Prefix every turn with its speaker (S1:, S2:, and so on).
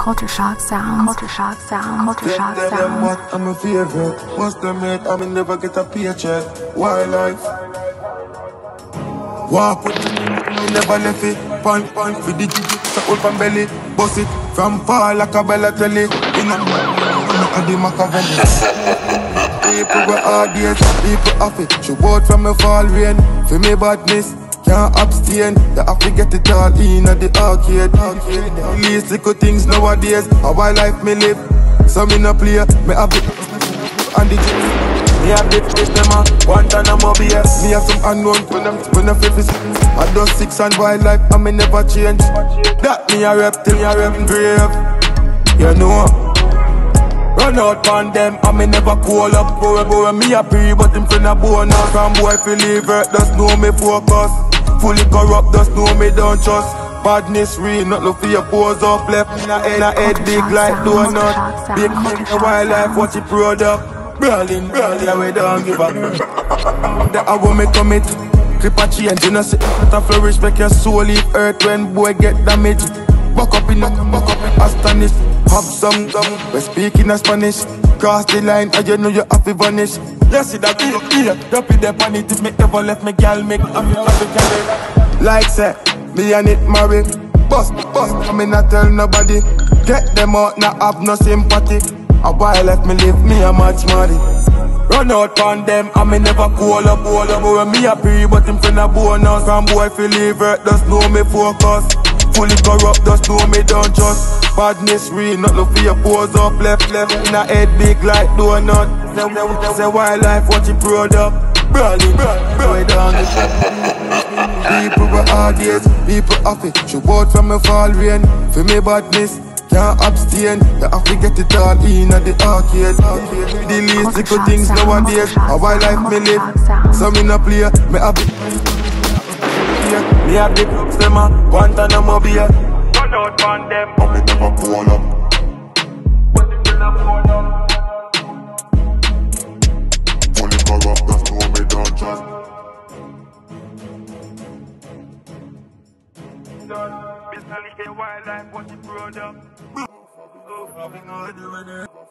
S1: Culture shock sounds. Culture shock sounds. Culture shock sounds.
S2: Tell them what I'm a favorite. Once them mate, I mean never get a paycheck. Wildlife. Walk with me, never left it. Pan with the jiggy, so old from belly. Bust it from far like a bella telly. In a the Machiavelli. People were hard days, people off it. She bought from a fall rain. For me badness, can't abstain. You have to get it all in at the arcade. Least little things nowadays. A wild life me live. So me no play, me have it. And the me have the fish them a one ton of mobile. Me have some unknown when I feel this. I do 6 and wildlife and me never change. That me a rep till me a rep grave. You know. Run out on them and me never call up. Boy, me a pre but him friend a bone out. From boy feel leave it, just know me focus. Fully corrupt, just know me don't trust. Badness real, not look for your pose up. Left in a head big like donut. Big thing in wildlife, watch it product. Brawling, we don't give up. The hour me commit. Clip a change, you know see it a flourish. Make your soul leave earth when boy get damaged. Buck up in astonished. Have some, we speak in a Spanish. Cross the line and you know you have to vanish. You see that here, drop it up on it. If me ever left me gal make carry. Like say, me and it married. Bust, I me not tell nobody. Get them out, not have no sympathy. A boy left me live, me a match money. Run out on them, and me never call up. Boy, me a pre, but him friend a bonus. From boy feel leave it, just know me focus. Fully corrupt, just know me don't trust. Badness real, not look for your pose up. Left in a head big like donut. Say wildlife, watch it product. Brawling, we down the people were hard days, people off it. She bought from a fall rain. For me badness, can't abstain. You have to get it all in at the arcade. The least little things nowadays. A wildlife me live, so me no play. Me have it. Me have the clubs them a one ton of mobile. Run out on them, but me never call up. But me never call up. Fully corrupt, that's no me don't trust. Business wildlife, watch it product.